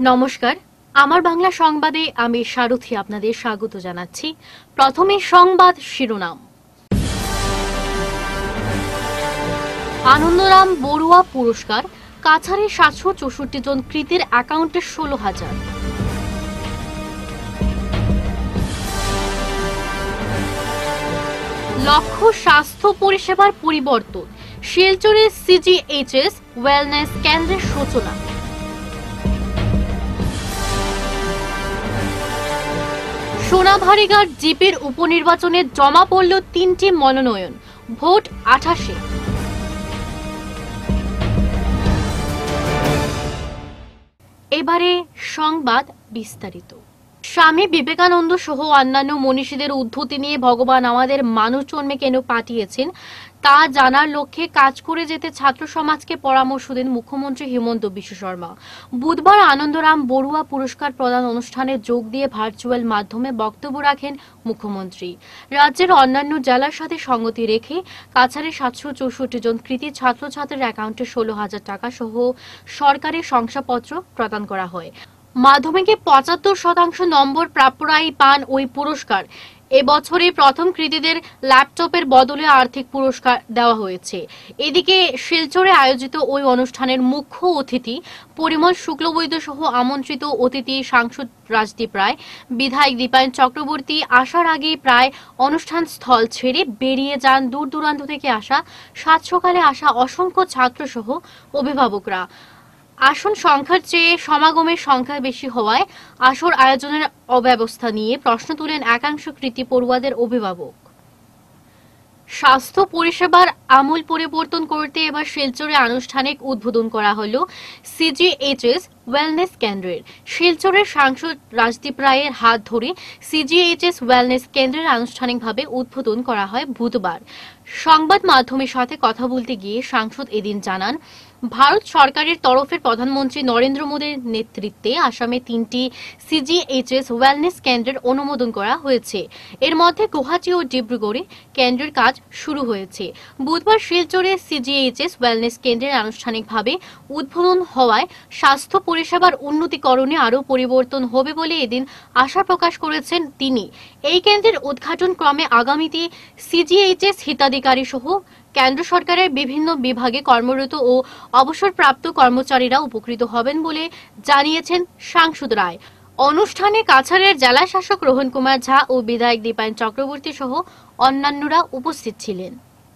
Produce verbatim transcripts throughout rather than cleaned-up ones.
নমস্কার, আমার বাংলা সংবাদে আমি সারথী আপনাদের স্বাগত জানাচ্ছি। প্রথমে সংবাদ শিরোনাম। আনন্দরাম বড়ুয়া পুরস্কার, কাছাড়ে সাতশো চৌষট্টি জন কৃতীর অ্যাকাউন্টে ষোলো হাজার। লক্ষ্য স্বাস্থ্য পরিষেবার পরিবর্তন, শিলচরে সিজিএইচএস ওয়েলনেস কেন্দ্রের সূচনা। সোনাভারিঘাট জিপির উপনির্বাচনে জমা পড়ল তিনটি মনোনয়ন, ভোট আঠাশে। এবারে সংবাদ বিস্তারিত। স্বামী বিবেকানন্দ সহ অন্যান্য মনীষীদের উদ্ধতি নিয়ে ভগবান আমাদের মানুষ জন্মে কেন পাঠিয়েছেন তা জানার লক্ষ্যে কাজ করে যেতে ছাত্র সমাজকে পরামর্শ দেন মুখ্যমন্ত্রী হিমন্ত বিশ্ব শর্মা। বুধবার আনন্দরাম বড়ুয়া পুরস্কার প্রদান অনুষ্ঠানে যোগ দিয়ে ভার্চুয়াল মাধ্যমে বক্তব্য রাখেন মুখ্যমন্ত্রী। রাজ্যের অন্যান্য জেলার সাথে সঙ্গতি রেখে কাছাড়ে সাতশো চৌষট্টি জন কৃতী ছাত্রছাত্রীর অ্যাকাউন্টে ষোলো হাজার টাকা সহ সরকারি শংসাপত্র প্রদান করা হয়। মাধ্যমিকে পঁচাত্তর শতাংশ নম্বর প্রাপ্যরাই পান ওই পুরস্কার। এবছরে প্রথম কৃতীদের ল্যাপটপের বদলে আর্থিক পুরস্কার দেওয়া হয়েছে। এদিকে শিলচরে আয়োজিত ওই অনুষ্ঠানের মুখ্য অতিথি পরিমল শুক্লবৈদ্য সহ আমন্ত্রিত অতিথি সাংসদ রাজদীপ রায়, বিধায়ক দীপায়ন চক্রবর্তী আসার আগে প্রায় অনুষ্ঠান স্থল ছেড়ে বেরিয়ে যান দূর দূরান্ত থেকে আসা সাত সকালে আসা অসংখ্য ছাত্র সহ অভিভাবকরা। আসন সংখ্যার চেয়ে সমাগমের সংখ্যা বেশি হওয়ায় আসর আয়োজনের অব্যবস্থা নিয়ে প্রশ্ন তুলেন একাংশ কৃতী পড়ুয়াদের অভিভাবক। স্বাস্থ্য পরিষেবার আমূল পরিবর্তন করতে এবার শিলচরে আনুষ্ঠানিক উদ্বোধন করা হলো সিজিএইচএস ওয়েলনেস কেন্দ্রের। শিলচরের সাংসদ রাজদীপ রায়ের হাত ধরে সিজিএইচএস ওয়েলনেস কেন্দ্রের আনুষ্ঠানিকভাবে উদ্বোধন করা হয় বুধবার। সংবাদ মাধ্যমের সাথে কথা বলতে গিয়ে সাংসদ এদিন জানান, ভারত সরকারের তরফে প্রধানমন্ত্রী নরেন্দ্র মোদীর নেতৃত্বে আসামে তিনটি সিজিএইচএস ওয়েলনেস কেন্দ্রের অনুমোদন করা হয়েছে। এর মধ্যে গুয়াহাটি ও ডিব্রুগড়ে কেন্দ্রের কাজ শুরু হয়েছে। বুধবার শিলচরে সিজিএইচএস ওয়েলনেস কেন্দ্রের আনুষ্ঠানিকভাবে উদ্বোধন হওয়ায় স্বাস্থ্য পরিষেবার উন্নতিকরণে আরও পরিবর্তন হবে বলে এদিন আশা প্রকাশ করেছেন তিনি। এই কেন্দ্রের উদ্ঘাটন ক্রমে আগামীতে সিজিএইচএস হিতাধিকারী সহ কেন্দ্র সরকারের বিভিন্ন বিভাগে কর্মরত ও অবসরপ্রাপ্ত কর্মচারীরা উপকৃত হবেন বলে জানিয়েছেন সাংসদ রায়। অনুষ্ঠানে কাছাড়ের জেলা শাসক রোহন কুমার ঝা ও বিধায়ক দীপায়ন চক্রবর্তী সহ অন্যান্যরা উপস্থিত ছিলেন।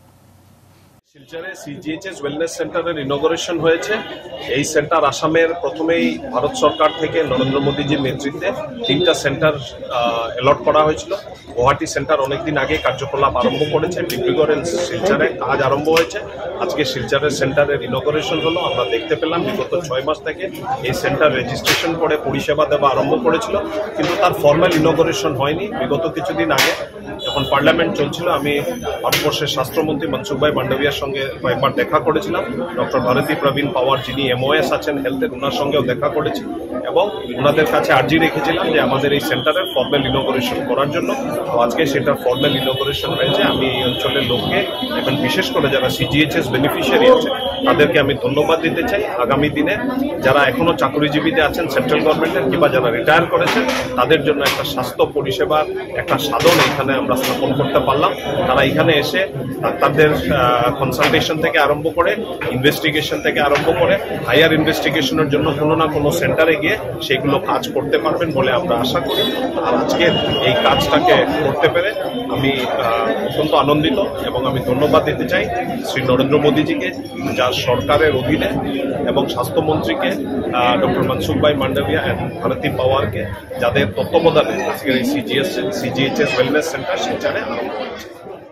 শিলচরে সিজিএইচএস ওয়েলনেস সেন্টারের ইনগরেশন হয়েছে। এই সেন্টার আসামের প্রথমেই ভারত সরকার থেকে নরেন্দ্র মোদীজির নেতৃত্বে তিনটা সেন্টার অ্যালট করা হয়েছিল। গুয়াহাটি সেন্টার অনেকদিন আগে কার্যকলাপ আরম্ভ করেছে, ডিব্রুগড়ের শিলচরে কাজ আরম্ভ হয়েছে। আজকে শিলচরের সেন্টারের ইনগরেশন হলো। আমরা দেখতে পেলাম বিগত ছয় মাস থেকে এই সেন্টার রেজিস্ট্রেশন করে পরিষেবা দেওয়া আরম্ভ করেছিল, কিন্তু তার ফর্মাল ইনগরেশন হয়নি। বিগত কিছুদিন আগে যখন পার্লামেন্ট চলছিল, আমি ভারতবর্ষের স্বাস্থ্যমন্ত্রী মনসুখ ভাই মান্ডভিয়ার সঙ্গে কয়েকবার দেখা করেছিলাম। ডক্টর ভারতী প্রবীণ পাওয়ার, যিনি এমওএস আছেন হেলথের, ওনার সঙ্গেও দেখা করেছি এবং ওনাদের কাছে আর্জি রেখেছিলাম যে আমাদের এই সেন্টারের ফর্মাল ইনগরেশন করার জন্য। আজকে সেটার ফর্মাল ইনগরেশন হয়েছে। আমি এই অঞ্চলের লোককে এবং বিশেষ করে যারা সিজিএইচএস বেনিফিশিয়ারি আছে তাদেরকে আমি ধন্যবাদ দিতে চাই। আগামী দিনে যারা এখনো চাকরিজীবীতে আছেন সেন্ট্রাল গভর্নমেন্টের কিংবা যারা রিটায়ার করেছেন, তাদের জন্য একটা স্বাস্থ্য পরিষেবার একটা সাধন এখানে আমরা স্থাপন করতে পারলাম। তারা এখানে এসে ডাক্তারদের কনসালটেশন থেকে আরম্ভ করে, ইনভেস্টিগেশন থেকে আরম্ভ করে, হায়ার ইনভেস্টিগেশনের জন্য কোনো না কোনো সেন্টারে গিয়ে সেগুলো কাজ করতে পারবেন বলে আমরা আশা করি। আর আজকে এই কাজটাকে করতে পেরে আমি অত্যন্ত আনন্দিত এবং আমি ধন্যবাদ দিতে চাই শ্রী নরেন্দ্র মোদীজিকে, যার সরকারের অধীনে, এবং স্বাস্থ্যমন্ত্রীকে ডক্টর মনসুখ ভাই মান্ডভিয়া এবং ভারতী পাওয়ারকে, যাদের তত্ত্বাবধানে আজকের এই সিজিএস সিজিএইচএস ওয়েলনেস সেন্টার শিলচরে আরম্ভ হয়েছে।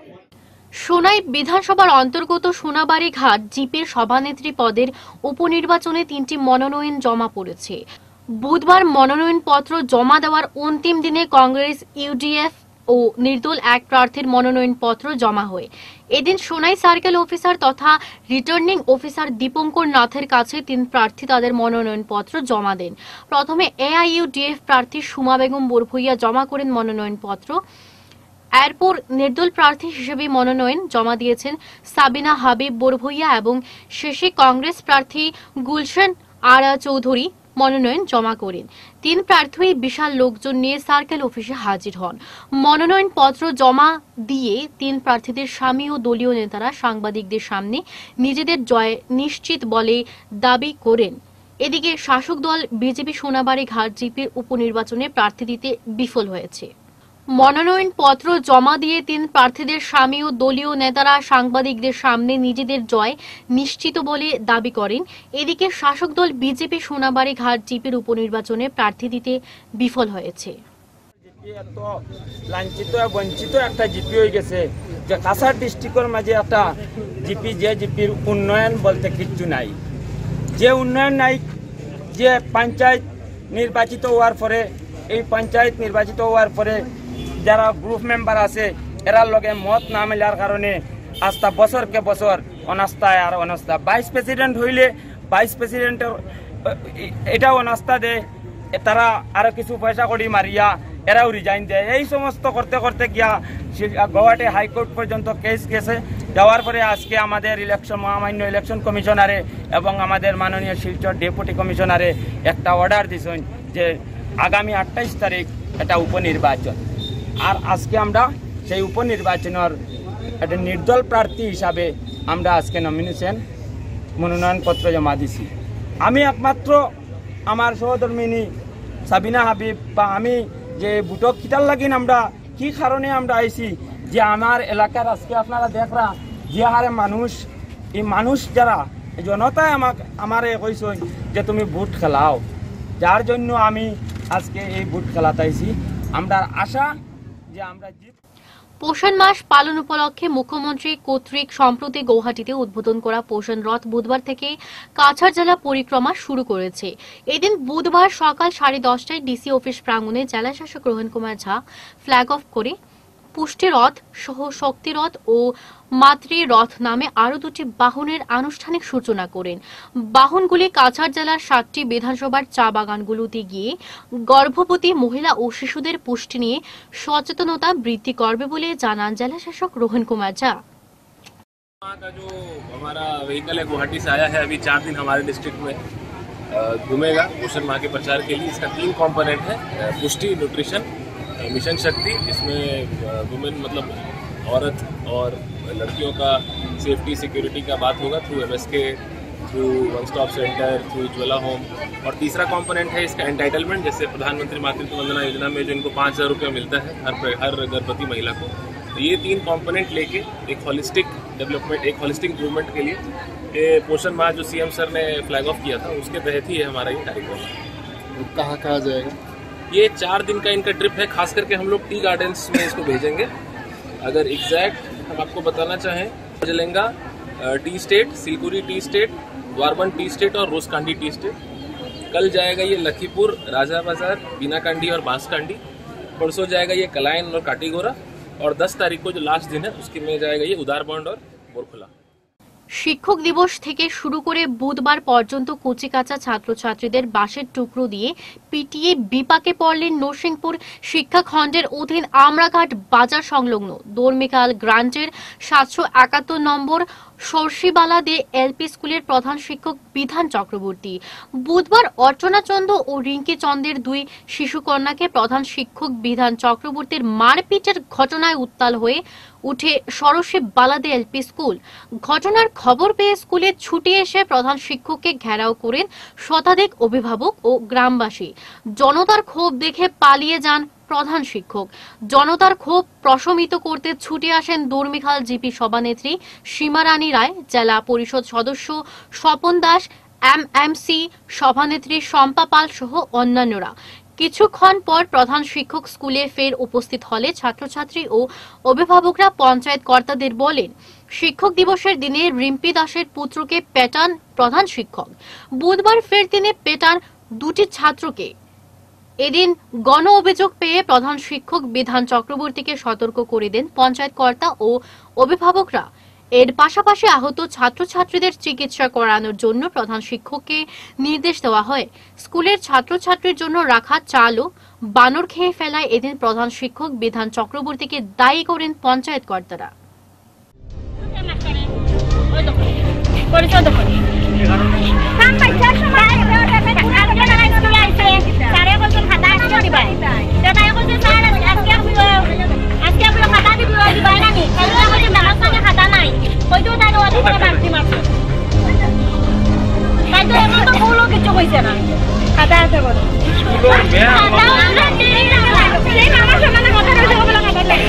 সোনাই বিধানসভার অন্তর্গত সোনাবাড়িঘাট জিপির সভানেত্রী পদের উপনির্বাচনে তিনটি মনোনয়ন জমা পড়েছে। বুধবার মনোনয়নপত্র জমা দেওয়ার অন্তিম দিনে কংগ্রেস, ইউডিএফ ও নির্দল এক প্রার্থীর মনোনয়নপত্র জমা হয়। এদিন সোনাই সার্কেল অফিসার তথা রিটার্নিং অফিসার দীপঙ্কর নাথের কাছে তিন প্রার্থী তাদের মনোনয়নপত্র জমা দেন। প্রথমে এআইইউডিএফ প্রার্থী সুমা বেগম বরভুইয়া জমা করেন মনোনয়নপত্র। এরপর নির্দল প্রার্থী হিসেবে মনোনয়ন জমা দিয়েছেন সাবিনা হাবিব বরভুইয়া এবং শেষে কংগ্রেস প্রার্থী গুলশান আরা চৌধুরী মনোনয়ন জমা করেন। তিন প্রার্থী বিশাল লোকজন নিয়ে সার্কেল অফিসে হাজির হন। মনোনয়ন পত্র জমা দিয়ে তিন প্রার্থীদের স্বামী ও দলীয় নেতারা সাংবাদিকদের সামনে নিজেদের জয় নিশ্চিত বলে দাবি করেন। এদিকে শাসক দল বিজেপি সোনাবাড়ি ঘাট জিপির উপনির্বাচনে প্রার্থী দিতে বিফল হয়েছে। মনোনয়ন পত্র জমা দিয়ে তিন প্রার্থীদের স্বামী ও দলীয় নেতারা সাংবাদিকদের সামনে নিজেদের জয় নিশ্চিত বলে দাবি করেন। এদিকে শাসক দল বিজেপি সোনাবাড়ি ঘাট জিপির উপনির্বাচনে প্রার্থী দিতে বিফল হয়েছে। এত লাঞ্ছিত বঞ্চিত একটা জিপি হয়ে গেছে যে কাছাড় ডিস্ট্রিক্টের মাঝে একটা জিপি, যে জিপির উন্নয়ন বলতে কিচ্ছু নাই, যে উন্নয়ন নাই, যে পঞ্চায়েত নির্বাচিত হওয়ার পরে এই পঞ্চায়েত নির্বাচিত হওয়ার পরে যারা গ্রুপ মেম্বার আছে এরার লগে মত না মেলার কারণে আস্থা বছরকে বছর অনাস্থায় আর অনাস্থা। ভাইস প্রেসিডেন্ট হইলে ভাইস প্রেসিডেন্টের এটা অনাস্থা দেয়, তারা আরো কিছু পয়সা করি মারিয়া এরাও রিজাইন দেয়। এই সমস্ত করতে করতে গিয়া গুয়াহাটি হাইকোর্ট পর্যন্ত কেস গেছে। যাওয়ার পরে আজকে আমাদের ইলেকশন মহামান্য ইলেকশন কমিশনারে এবং আমাদের মাননীয় শিলচর ডেপুটি কমিশনারে একটা অর্ডার দিয়েছেন যে আগামী আঠাইশ তারিখ এটা উপনির্বাচন। আর আজকে আমরা সেই উপনির্বাচনের একটা নির্দল প্রার্থী হিসাবে আমরা আজকে নমিনেশন মনোনয়নপত্র জমা দিছি। আমি একমাত্র আমার সহধর্মিনী সাবিনা হাবিব বা আমি যে বুটক কিতার লাগিন আমরা কি কারণে আমরা আইছি, যে আমার এলাকার আজকে আপনারা দেখরা যে হারে মানুষ, এই মানুষ যারা জনতায় আমাকে আমারে কইছেন যে তুমি বুট খেলাও, যার জন্য আমি আজকে এই বুট খেলাতে আইছি। আমরা আশা যে আমরা জিত। পোষণ মাস পালন উপলক্ষে মুখ্যমন্ত্রী কর্তৃক সম্প্রতি গৌহাটিতে উদ্বোধন করা পোষণ রথ বুধবার থেকে কাছাড় জেলা পরিক্রমা শুরু করেছে। এদিন বুধবার সকাল সাড়ে দশটায় ডিসি অফিস প্রাঙ্গণে জেলা শাসক রোহন কুমার ঝা ফ্ল্যাগ অফ করে পুষ্টি রথ সহ শক্তি রথ ও মাতৃ রথ নামে আরো দুটি বাহনের আনুষ্ঠানিক সূচনা করেন। বাহনগুলি কাছাড় জেলার সাতটি বিধানসভার চা বাগানগুলোতে গিয়ে গর্ভবতী মহিলা ও শিশুদের পুষ্টি নিয়ে সচেতনতা বৃদ্ধি করবে বলে জানান জেলা শাসক রোহন কুমার ঝা। का जो हमारा व्हीकल है गुवाहाटी से आया है, अभी चार दिन हमारे डिस्ट्रिक्ट में घूमेगा पोषण माह के प्रचार के लिए। इसका तीन कंपोनेंट है, पुष्टि, न्यूट्रिशन, मिशन शक्ति। इसमें वुमेन मतलब औरत और लड़कियों का सेफ्टी सिक्योरिटी का बात होगा through M S K, through one stop centre, through Ujjwala home. और तीसरा कंपोनेंट है इसका एंटाइटलमेंट, जैसे प्रधानमंत्री मातृत्व वंदना योजना में जो इनको पाँच हज़ार रुपया मिलता है हर हर गर्भवती महिला को। तो ये तीन कंपोनेंट लेके एक होलिस्टिक डेवलपमेंट, एक होलिस्टिक इम्प्रूवमेंट के लिए ये पोषण माह जो सीएम सर ने फ्लैग ऑफ किया था उसके तहत ही है हमारा ये कार्यक्रम। कहाँ कहाँ जाएगा? ये चार दिन का इनका ट्रिप है, खास करके हम लोग टी गार्डन्स में इसको भेजेंगे। अगर एग्जैक्ट हम आपको बताना चाहें, Jalenga tea estate, Silkuri tea estate, Barbond tea estate और रोसकांडी टी स्टेट। कल जाएगा ये लखीपुर, राजा बाजार, बीनाकांडी और बांसकांडी। परसों जाएगा ये कलायन और काटीगोरा। और दस तारीख को जो लास्ट दिन है उसके में जाएगा ये उदारबंड और बोरखुला। শিক্ষক দিবস থেকে শুরু করে বুধবার পর্যন্ত কচিকাঁচা ছাত্রছাত্রীদের বাঁশের টুকরো দিয়ে পিটিয়ে বিপাকে পড়লেন নরসিংপুর শিক্ষাখণ্ডের অধীন আমরাঘাট বাজার সংলগ্ন দর্মিকাল গ্রান্টের সাতশো একাত্তর নম্বর সর্ষিবালা দে এলপি স্কুলের প্রধান শিক্ষক বিধান চক্রবর্তী বুধবার অর্চনা চন্দ ও রিঙ্কি চন্দের দুই শিশুকন্যাকে প্রধান শিক্ষক বিধান চক্রবর্তীর মারপিটের ঘটনায় উত্তাল হয়ে উঠে সরসী বালাদে এলপি স্কুল। ঘটনার খবর পেয়ে স্কুলে ছুটে এসে প্রধান শিক্ষককে ঘেরাও করেন শতাধিক অভিভাবক ও গ্রামবাসী। জনতার ক্ষোভ দেখে পালিয়ে যান প্রধান শিক্ষক। জনতার ক্ষোভ প্রশমিত করতে ছুটে আসেন দর্মিখাল জিপি সভানেত্রী সীমারানী রায়, জেলা পরিষদ সদস্য স্বপন দাস, এমএমসি সভানেত্রী শম্পা পাল সহ অন্যান্যরা। কিছুক্ষণ পর প্রধান শিক্ষক স্কুলে ফের উপস্থিত হলে ছাত্রছাত্রী ও অভিভাবকরা পঞ্চায়েত কর্তাদের বলেন শিক্ষক দিবসের দিনে রিম্পি দাসের পুত্রকে পেটান প্রধান শিক্ষক। বুধবার ফের তিনি পেটান দুটি ছাত্রকে। এদিন গণ অভিযোগ পেয়ে প্রধান শিক্ষক বিধান চক্রবর্তীকে সতর্ক করে দেন পঞ্চায়েত কর্তা ও অভিভাবকরা। এর পাশাপাশি আহত ছাত্রছাত্রীদের চিকিৎসা করানোর জন্য প্রধান শিক্ষককে নির্দেশ দেওয়া হয়। স্কুলের ছাত্রছাত্রীর জন্য রাখা চাল ও বানর খেয়ে ফেলায় এদিন প্রধান শিক্ষক বিধান চক্রবর্তীকে দায়ী করেন পঞ্চায়েত কর্তারা। পরিচয় ভিডিও দিবা তে তাই কইছে স্যার আজকে আজকে আপনি খাতা দিব দিবা না নি তাই কইছে মেলার সাথে খাতা নাই কইতো তাই ওটা করে বাড়তি মারছে তাই তো এমন তো বলো কিছু কইছে না খাতা আছে বলো স্কুলের মেয়া আমরা দেই না সেই আমার সঙ্গে কথা কইছে বলে খাতা নাই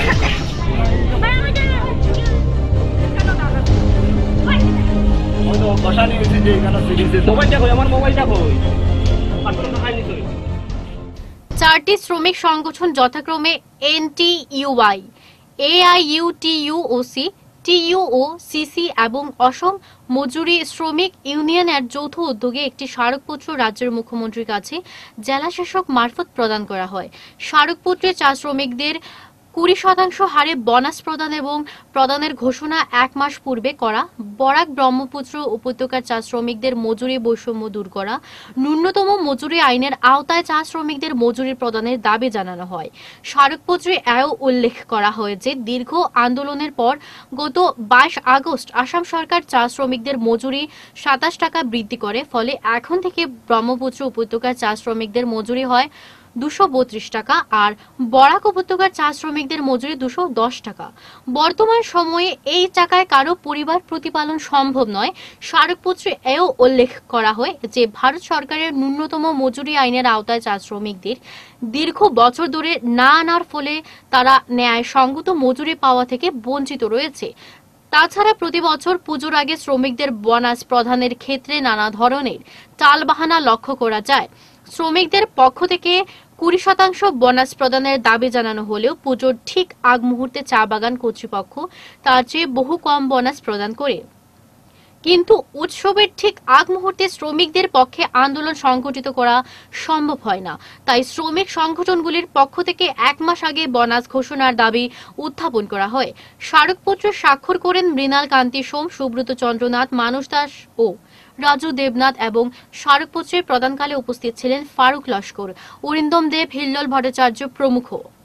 চারটি শ্রমিক সংগঠন যথাক্রমে এনটিইউআই, এআইইউটিইউওসি, টিইউও, সিসি এবং অসম মজুরি শ্রমিক ইউনিয়নের যৌথ উদ্যোগে একটি স্মারকপত্র রাজ্যের মুখ্যমন্ত্রীর কাছে জেলা শাসক মারফত প্রদান করা হয়। স্মারকপত্রে চা শ্রমিকদের কুড়ি শতাংশ হারে বোনাস প্রদান এবং প্রদানের ঘোষণা এক মাস পূর্বে করা, বরাক ব্রহ্মপুত্র উপত্যকার চা শ্রমিকদের মজুরি বৈষম্য দূর করা, ন্যূনতম মজুরি আইনের আওতায় চা শ্রমিকদের মজুরি প্রদানের দাবি জানানো হয়। স্মারকপত্রে এও উল্লেখ করা হয় যে দীর্ঘ আন্দোলনের পর গত বাইশ আগস্ট আসাম সরকার চা শ্রমিকদের মজুরি সাতাশ টাকা বৃদ্ধি করে, ফলে এখন থেকে ব্রহ্মপুত্র উপত্যকার চা শ্রমিকদের মজুরি হয় দুশো বত্রিশ টাকা আর বরাক উপত্যকার চা শ্রমিকদের মজুরি দুশো দশ টাকা। বর্তমান সময়ে এই টাকায় কারো পরিবার প্রতিপালন সম্ভব নয়। স্মারকপত্রে এও উল্লেখ করা হয় যে ভারত সরকারের ন্যূনতম মজুরি আইনের আওতায় চা শ্রমিকদের দীর্ঘ বছর ধরে না আনার ফলে তারা ন্যায় সঙ্গত মজুরি পাওয়া থেকে বঞ্চিত রয়েছে। তাছাড়া প্রতি বছর পুজোর আগে শ্রমিকদের বোনাস প্রদানের ক্ষেত্রে নানা ধরনের টালবাহানা লক্ষ্য করা যায়। শ্রমিকদের পক্ষ থেকে কুড়ি শতাংশ বোনাস প্রদানের দাবি জানানো হলেও পুজোর ঠিক আগ মুহূর্তে চা বাগান কর্তৃপক্ষ তার চেয়ে বহু কম বোনাস প্রদান করে। কিন্তু উৎসবের ঠিক আগ মুহূর্তে শ্রমিকদের পক্ষে আন্দোলন সংগঠিত করা সম্ভব হয় না, তাই শ্রমিক সংগঠনগুলির পক্ষ থেকে এক মাস আগে বোনাস ঘোষণার দাবি উত্থাপন করা হয়। স্মারকপত্রে স্বাক্ষর করেন মৃণাল কান্তি সোম, সুব্রত চন্দ্রনাথ, মানস দাস ও রাজু দেবনাথ এবং স্মারকপত্রের প্রদানকালে উপস্থিত ছিলেন ফারুক লস্কর, অরিন্দম দেব, হিল্লোল ভট্টাচার্য প্রমুখ।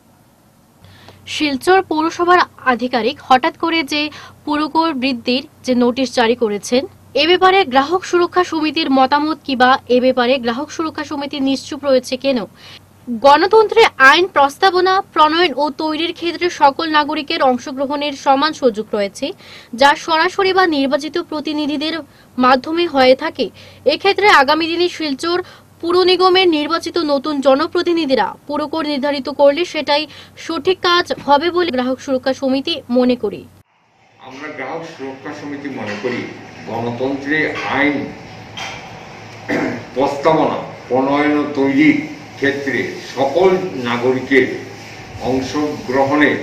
শিলচর পৌরসভার আধিকারিক হঠাৎ করে যে পুরকর বৃদ্ধির যে নোটিশ জারি করেছেন, এ ব্যাপারে গ্রাহক সুরক্ষা সমিতির মতামত কিবা এ ব্যাপারে গ্রাহক সুরক্ষা সমিতি নিশ্চুপ রয়েছে কেন? গণতন্ত্রে আইন প্রস্তাবনা প্রণয়ন ও তৈরির ক্ষেত্রে সকল নাগরিকের অংশগ্রহণের সমান সুযোগ রয়েছে, যা সরাসরি বা নির্বাচিত প্রতিনিধিদের মাধ্যমে হয়ে থাকে। এক্ষেত্রে আগামী দিনে শিলচর পুর নিগমের নির্বাচিত নতুন জনপ্রতিনিধিরা পুরকর নির্ধারিত করলে সেটাই সঠিক কাজ হবে বলে গ্রাহক সুরক্ষা সমিতি মনে করি। আমরা গ্রাহক সুরক্ষা সমিতি মনে করি গণতন্ত্রে আইন প্রস্তাবনা প্রণয়ন ও তৈরির ক্ষেত্রে সকল নাগরিকের অংশগ্রহণের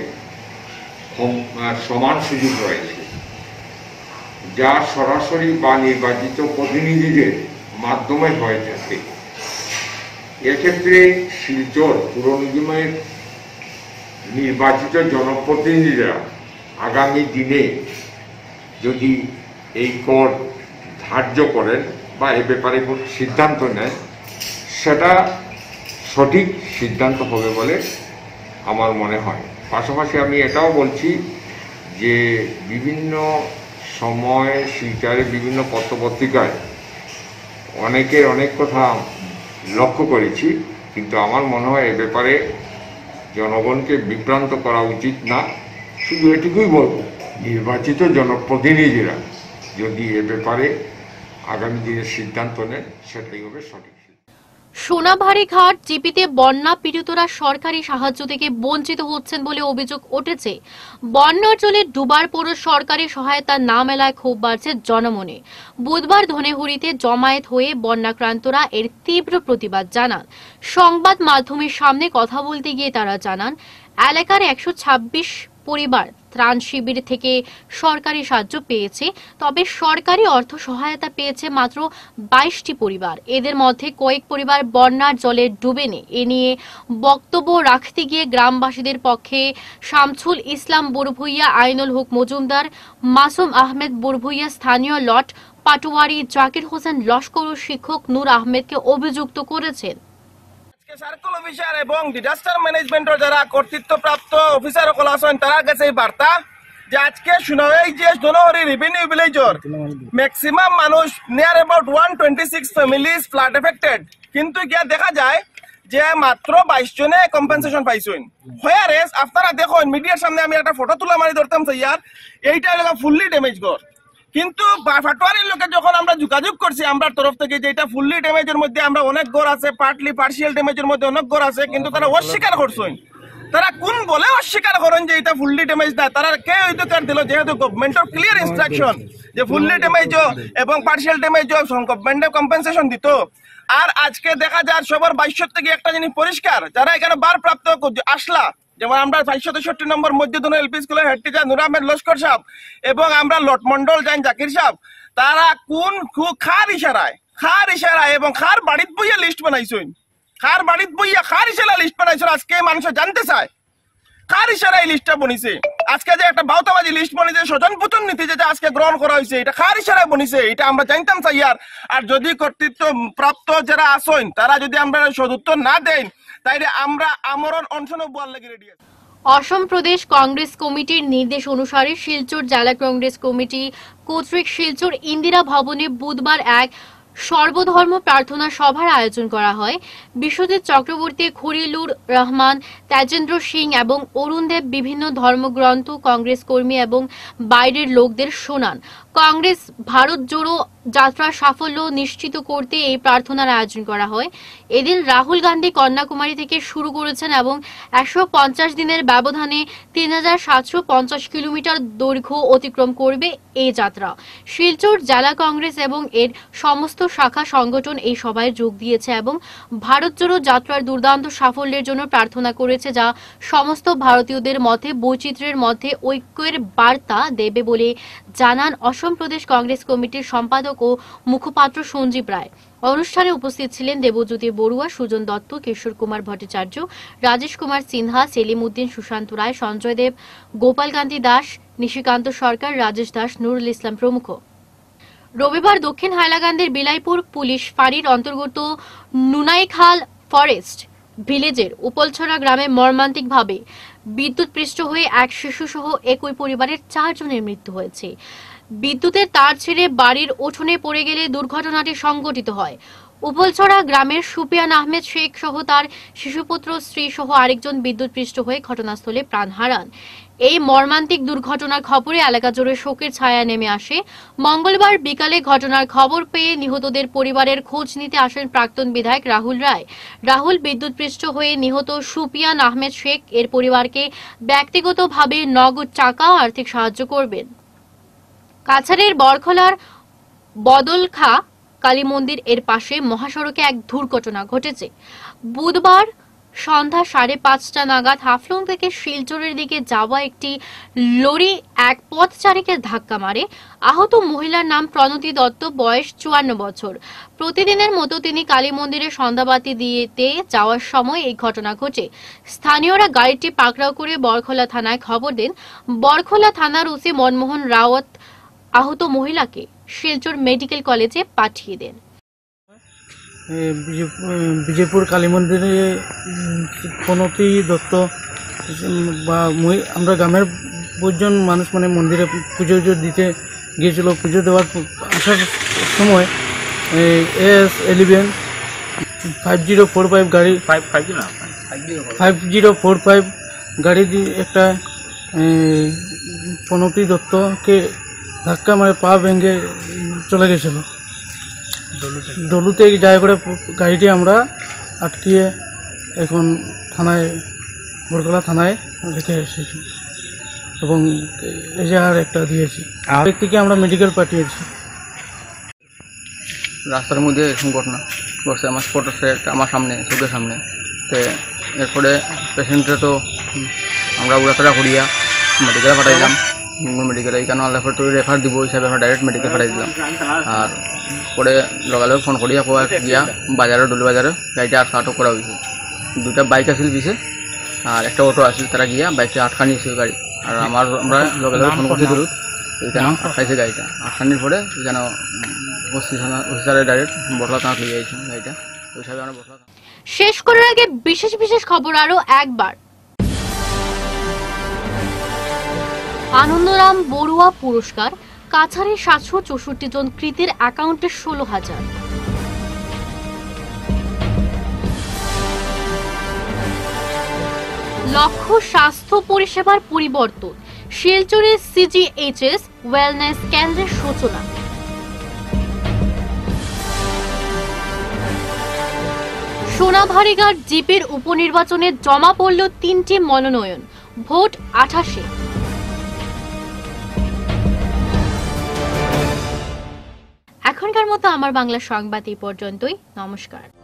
সমান সুযোগ রয়েছে, যা সরাসরি বা নির্বাচিত প্রতিনিধিদের মাধ্যমে হয়ে থাকে। এক্ষেত্রে শিলচর পুর নিগমের নির্বাচিত জনপ্রতিনিধিরা আগামী দিনে যদি এই কর ধার্য করেন বা এ ব্যাপারে কোনো সিদ্ধান্ত নেয়, সেটা সঠিক সিদ্ধান্ত হবে বলে আমার মনে হয়। পাশাপাশি আমি এটাও বলছি যে বিভিন্ন সময় শিলচরে বিভিন্ন পত্রপত্রিকায় অনেকের অনেক কথা লক্ষ্য করেছি, কিন্তু আমার মনে হয় এ ব্যাপারে জনগণকে বিভ্রান্ত করা উচিত না। শুধু এটুকুই বলব, নির্বাচিত জনপ্রতিনিধিরা যদি এ ব্যাপারে আগামী দিনে সিদ্ধান্ত নেন, সেটাই হবে সঠিক। সোনাবাড়ি ঘাট জিপিতে বন্যা পীড়িতরা সরকারি সাহায্য থেকে বঞ্চিত হচ্ছেন বলে অভিযোগ উঠেছে। বন্যার জলে ডুবার পর সরকারি সহায়তা না মেলায় ক্ষোভ বাড়ছে জনমনে। বুধবার ধনেহুড়িতে জমায়েত হয়ে বন্যাক্রান্তরা এর তীব্র প্রতিবাদ জানান। সংবাদ মাধ্যমের সামনে কথা বলতে গিয়ে তারা জানান, এলাকার একশো ছাব্বিশ পরিবার ত্রাণ শিবির থেকে সরকারি সাহায্য পেয়েছে, তবে সরকারি অর্থ সহায়তা পেয়েছে মাত্র বাইশটি পরিবার। এদের মধ্যে কয়েক পরিবার বন্যার জলে ডুবেনি। এ নিয়ে বক্তব্য রাখতে গিয়ে গ্রামবাসীদের পক্ষে শামছুল ইসলাম বুরভুইয়া, আইনুল হক মজুমদার, মাসুম আহমেদ বুরভুইয়া, স্থানীয় লট পাটোয়ারি জাকির হোসেন লস্কর ও শিক্ষক নূর আহমেদকে অভিযুক্ত করেছেন। সার্কেল অফিসার এবং ডিজাস্টার ম্যানেজমেন্টের যারা কর্তৃত্বপ্রাপ্ত অফিসার সকল আছেন তারা গেছে এই বার্তা যে আজকে শুনাই যে ধনহরি রেভিনিউ ভিলেজর ম্যাক্সিমাম মানুষ near about one twenty six families flood affected, কিন্তু গিয়া দেখা যায় যে মাত্র বাইশ জনে কম্পেনসেশন পাইছেন। হোয়ারেস আপনারা দেখুন মিডিয়ার সামনে আমি একটা ফটো তুলা মারি ধরতাম ইয়ার এইটা হলো ফুললি ড্যামেজ ঘর, কিন্তু পাটোয়ারির লোকে যখন আমরা যোগাযোগ করছি আমরা তরফ থেকে যে এটা ফুললি ড্যামেজের মধ্যে আমরা অনেক ঘর আছে, পার্টলি পার্সিয়াল ড্যামেজের মধ্যে অনেক ঘর আছে, কিন্তু তারা অস্বীকার করছেন। তারা কোন বলে অস্বীকার করেন যে এটা ফুললি ড্যামেজ না? তারা কে অধিকার দিল? যেহেতু গভর্নমেন্টের ক্লিয়ার ইনস্ট্রাকশন যে ফুললি ড্যামেজ এবং পার্সিয়াল ড্যামেজ গভর্নমেন্টে কম্পেনসেশন দিত। আর আজকে দেখা যায় সবার বাইশশো থেকে একটা জিনিস পরিষ্কার, যারা এখানে বারপ্রাপ্ত আসলা, যেমন আমরা চারশো তেষট্টি নম্বর মধ্যদুন এলপি স্কুলের হেড টিচার নুর আহমেদ লস্কর সাহেব এবং আমরা লটমন্ডল জাইন জাকির সাহেব, তারা কোন খার ইশারায় খার ইশারায় এবং খার বাড়িত বইয়া লিস্ট বানাইছেন, খার বাড়িত বইয়া খার ইশারা লিস্ট বানাইছেন। আজকে মানুষ জানতে চায় কার ইশারায় লিস্টটা বনিছে। আজকে যে একটা বাউতাবাজি লিস্ট বনিছে স্বজন পুতন নীতি যে আজকে গ্রহণ করা হয়েছে, এটা কার ইশারায় বনিছে এটা আমরা জানতাম চাই। আর আর যদি কর্তৃত্ব প্রাপ্ত যারা আসেন তারা যদি আমরা সদুত্তর না দেন তাইলে আমরা আমরণ অনশন বল লাগি রেডি আছি। অসম প্রদেশ কংগ্রেস কমিটির নির্দেশ অনুসারে শিলচর জেলা কংগ্রেস কমিটি কর্তৃক শিলচর ইন্দিরা ভবনে বুধবার এক সর্বধর্ম প্রার্থনা সভার আয়োজন করা হয়। বিশ্বজিৎ চক্রবর্তী, খলিলুর রহমান, তেজেন্দ্র সিং এবং অরুণ দেব বিভিন্ন ধর্মগ্রন্থ কংগ্রেস কর্মী এবং বাইরের লোকদের শোনান। কংগ্রেস ভারত জোড়ো যাত্রার সাফল্য নিশ্চিত করতে এই প্রার্থনার আয়োজন করা হয়। এদিন রাহুল গান্ধী কন্যাকুমারী থেকে শুরু করেছেন এবং একশো পঞ্চাশ দিনের ব্যবধানে তিন হাজার সাতশো পঞ্চাশ কিলোমিটার দৈর্ঘ্য অতিক্রম করবে এই যাত্রা। শিলচর জেলা কংগ্রেস এবং এর সমস্ত শাখা সংগঠন এই সভায় যোগ দিয়েছে এবং ভারত জোড়ো যাত্রার দুর্দান্ত সাফল্যের জন্য প্রার্থনা করেছে, যা সমস্ত ভারতীয়দের মধ্যে বৈচিত্র্যের মধ্যে ঐক্যের বার্তা দেবে বলে জানান অসম প্রদেশ কংগ্রেস কমিটির সম্পাদক ও মুখপাত্র সঞ্জীব রায়। অনুষ্ঠানে উপস্থিত ছিলেন দেবজ্যোতি বড়ুয়া, সুজন দত্ত, কিশোর কুমার ভট্টাচার্য, রাজেশ কুমার সিনহা, সেলিম উদ্দিন, সুশান্ত রায়, সঞ্জয় দেব, গোপাল কান্তি দাস, নিশিকান্ত সরকার, রাজেশ দাস, নুরুল ইসলাম প্রমুখ। রবিবার দক্ষিণ হাইলাকান্দির বিলাইপুর পুলিশ ফাঁড়ির অন্তর্গত নুনাইখাল ফরেস্ট ভিলেজের উপলছড়া গ্রামে মর্মান্তিকভাবে বিদ্যুৎপৃষ্ট হয়ে এক শিশু সহ একই পরিবারের চারজনের মৃত্যু হয়েছে। বিদ্যুতের তার ছেড়ে বাড়ির উঠোনে পড়ে গেলে দুর্ঘটনাটি সংঘটিত হয়। উপলছড়া গ্রামের সুপিয়ান আহমেদ শেখ সহ তার শিশুপুত্র স্ত্রী সহ আরেকজন বিদ্যুৎপৃষ্ট হয়ে ঘটনাস্থলে প্রাণ হারান। এই মর্মান্তিক দুর্ঘটনার খবরে এলাকা জুড়ে শোকের ছায়া নেমে আসে। মঙ্গলবার বিকালে ঘটনার খবর পেয়ে নিহতদের পরিবারের খোঁজ নিতে আসেন প্রাক্তন বিধায়ক রাহুল রায়। রাহুল বিদ্যুৎপৃষ্ট হয়ে নিহত সুপিয়ান আহমেদ শেখ এর পরিবারকে ব্যক্তিগতভাবে নগদ টাকা আর্থিক সাহায্য করবেন। কাছাড়ের বরখলার বদলখা কালী মন্দির এর পাশে মহাসড়কে এক দুর্ঘটনা ঘটেছে। বুধবার সন্ধ্যা সাড়ে পাঁচটা নাগাদ হাফলং থেকে শিলচরের দিকে যাওয়া একটি লরি এক পথচারীকে ধাক্কা মারে। আহত মহিলার নাম প্রণতি দত্ত, বয়স চুয়ান্ন বছর। প্রতিদিনের মতো তিনি কালী মন্দিরে সন্ধ্যাবাতি দিতে যাওয়ার সময় এই ঘটনা ঘটে। স্থানীয়রা গাড়িটি পাকড়াও করে বরখলা থানায় খবর দেন। বরখলা থানার ওসি মনমোহন রাওয়াত আহত মহিলাকে শিলচর মেডিকেল কলেজে পাঠিয়ে দেন। বিজয়পুর কালী মন্দিরে প্রণতি দত্ত বা আমরা গ্রামের বহুজন মানুষ মানে মন্দিরে পুজো পুজো দিতে গিয়েছিল। পুজো দেওয়ার আসার সময় S eleven five zero four five গাড়ি ফাইভ ফাইভ না ফাইভ জিরো ফোর ফাইভ গাড়ি দিয়ে একটা প্রণতি দত্তকে ধাক্কা মারে পা ভেঙে চলে গেছিল। ডলুতে যায় করে গাড়িটি আমরা আটকিয়ে এখন থানায় বরকলা থানায় রেখে এসেছি এবং এজাহার একটা দিয়েছি। ব্যক্তিকে আমরা মেডিকেল পাঠিয়েছি। রাস্তার মধ্যে এরকম ঘটনা ঘটছে আমার স্পট আছে আমার সামনে চোখের সামনে। তো এরপরে পেশেন্টরা তো আমরা উড়াতাড়া করিয়া মেডিকেলে পাঠাইলাম। মেডিকেলে এই কারণে আল্লাহ তো রেফার দিব হিসাবে আমরা ডাইরেক্ট মেডিকেল পাঠাই দিলাম। আর পরে লগালগ ফোন করিয়া কোয়া গিয়া বাজারে ডলি বাজারে গাড়িটা আটকা আটক করা হয়েছে। দুটা বাইক আছিল পিছে আর একটা অটো আছিল, তারা গিয়া বাইকটা আটকা নিয়েছিল গাড়ি। আর আমার আমরা লগালগ ফোন করছি দূর এইখানে আটকাইছে গাড়িটা। আটকানির পরে যেন অফিসারে ডাইরেক্ট বটলা থানা লিয়ে যাইছে গাড়িটা ওই হিসাবে আমরা বটলা। শেষ করার আগে বিশেষ বিশেষ খবর আরো একবার। আনন্দরাম বড়ুয়া পুরস্কার, কাছাড়ে সাতশো চৌষট্টি জন কৃতের অ্যাকাউন্টে ষোলো হাজার। লক্ষ্য স্বাস্থ্য পরিষেবার পরিবর্তন, শিলচরের সিজিএইচএস ওয়েলনেস কেন্দ্রের সূচনা। সোনাভারিঘাট জিপির উপনির্বাচনে জমা পড়ল তিনটি মনোনয়ন, ভোট আঠাশে। এখনকার মতো আমার বাংলা সংবাদ এই পর্যন্তই। নমস্কার।